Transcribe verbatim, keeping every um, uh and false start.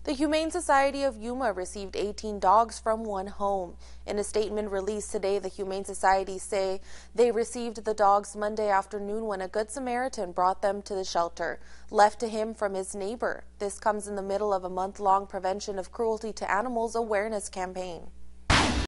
The Humane Society of Yuma received eighteen dogs from one home. In a statement released today, the Humane Society say they received the dogs Monday afternoon when a Good Samaritan brought them to the shelter, left to him from his neighbor. This comes in the middle of a month-long prevention of cruelty to animals awareness campaign.